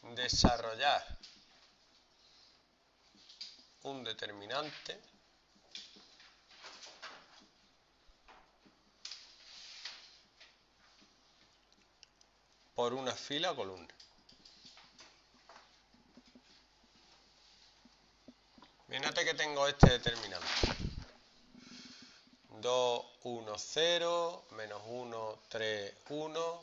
desarrollar un determinante por una fila o columna. Fíjate que tengo este determinante. 2, 1, 0, menos 1, 3, 1,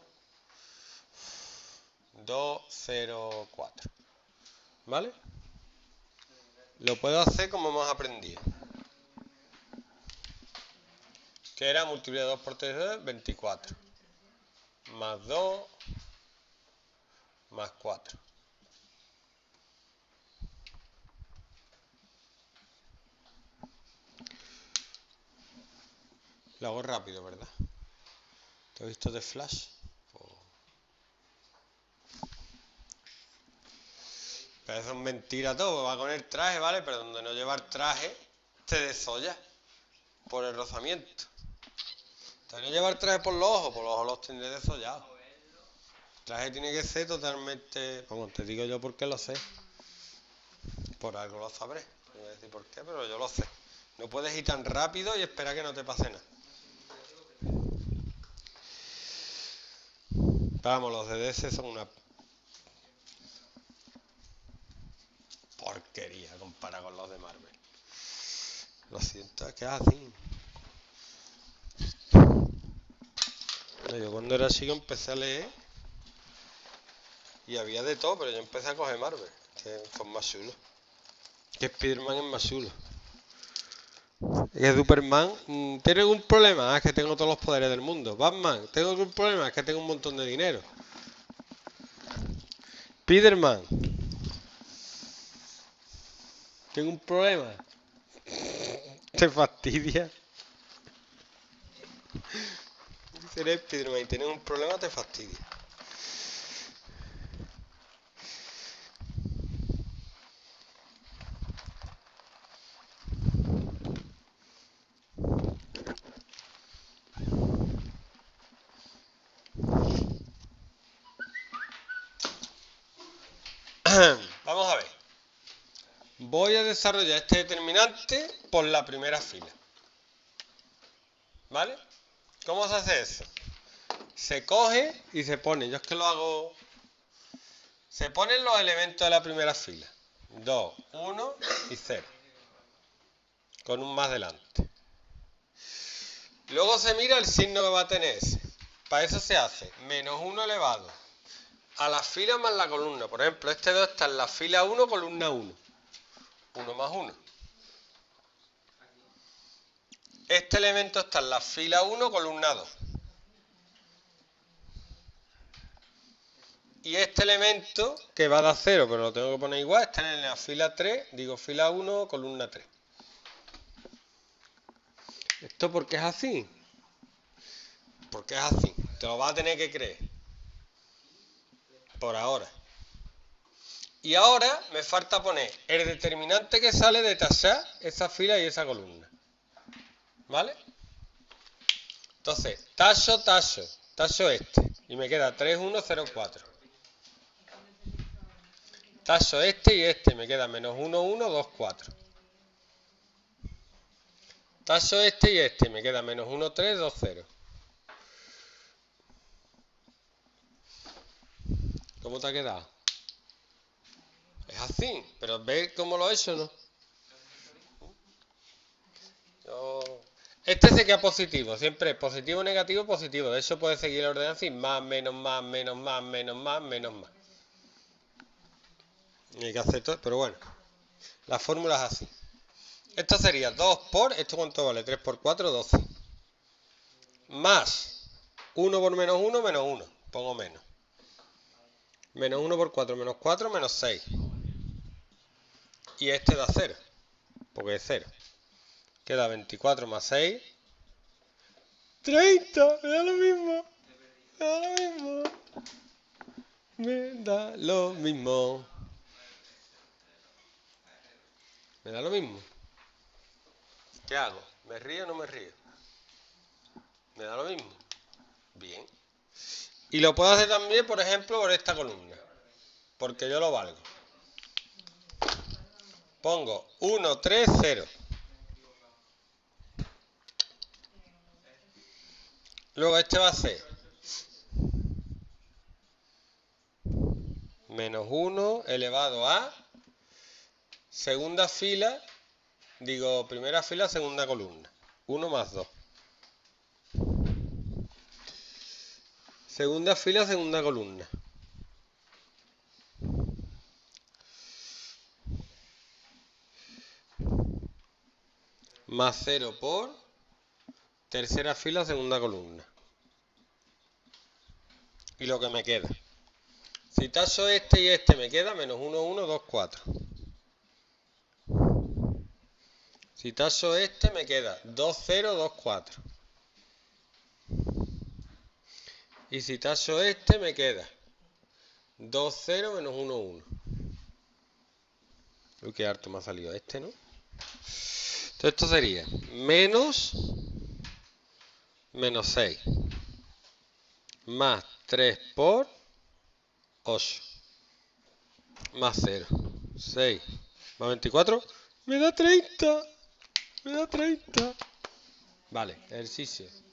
2, 0, 4. ¿Vale? Lo puedo hacer como hemos aprendido. Que era multiplicar 2 por 3, 24. Más 2, más 4. Lo hago rápido, ¿verdad? ¿Te has visto de Flash? Pero eso es mentira todo. Va con el traje, ¿vale? Pero donde no llevar traje, te desolla por el rozamiento. Entonces no llevar traje por los ojos los tendré desollados. El traje tiene que ser totalmente... Vamos, te digo yo porque lo sé. Por algo lo sabré. No voy a decir por qué, pero yo lo sé. No puedes ir tan rápido y esperar que no te pase nada. Vamos, los de DC son una porquería comparado con los de Marvel. Lo siento, es que es así. Yo cuando era chico empecé a leer y había de todo, pero yo empecé a coger Marvel, que son más chulos. Que Spider-Man es más chulo. Que Superman, ¿tiene algún problema? Es que tengo todos los poderes del mundo. Batman, ¿tengo algún problema? Es que tengo un montón de dinero. Spider-Man, ¿tengo un problema? ¿Te fastidia? Si eres Spider-Man y tienes un problema, te fastidia. Vamos a ver. Voy a desarrollar este determinante por la primera fila. ¿Vale? ¿Cómo se hace eso? Se coge y se pone. Yo es que lo hago... Se ponen los elementos de la primera fila. 2, 1 y 0. Con un más delante. Luego se mira el signo que va a tener ese. Para eso se hace menos 1 elevado a la fila más la columna. Por ejemplo, este 2 está en la fila 1, columna 1. 1 más 1. Este elemento está en la fila 1, columna 2. Y este elemento, que va a dar 0, pero lo tengo que poner igual, está en la fila 3, digo fila 1, columna 3. ¿Esto por qué es así? Porque es así. Te lo vas a tener que creer. Por ahora. Y ahora me falta poner el determinante que sale de tachar esa fila y esa columna. ¿Vale? Entonces, tacho este. Y me queda 3, 1, 0, 4. Tacho este y este. Me queda menos 1, 1, 2, 4. Tacho este y este. Me queda menos 1, 3, 2, 0. ¿Cómo te ha quedado? Es así. Pero ¿ves cómo lo he hecho, no? Este se queda positivo. Siempre es positivo, negativo, positivo. De hecho puede seguir el orden así. Más, menos, más, menos, más, menos, más, menos, más. Y hay que hacer todo. Pero bueno. La fórmula es así. Esto sería 2 por... ¿Esto cuánto vale? 3 por 4, 12. Más 1 por menos 1, menos 1. Pongo menos. Menos 1 por 4, menos 4, menos 6. Y este da 0. Porque es 0. Queda 24 más 6. 30. Me da lo mismo. Me da lo mismo. Me da lo mismo. Me da lo mismo. ¿Qué hago? ¿Me río o no me río? Me da lo mismo. Bien. Y lo puedo hacer también, por ejemplo, por esta columna. porque yo lo valgo. Pongo 1, 3, 0. Luego este va a ser menos 1 elevado a segunda fila, digo primera fila, segunda columna. 1 más 2. Segunda fila, segunda columna. Más 0 por tercera fila, segunda columna. Y lo que me queda. Si tacho este y este me queda menos 1, 1, 2, 4. Si tacho este me queda 2, 0, 2, 4. Y si tacho este me queda 2, 0, menos 1, 1. Uy, qué harto me ha salido este, ¿no? Entonces esto sería menos 6 más 3 por 8 más 0. 6 más 24 me da 30. Me da 30. Vale, ejercicio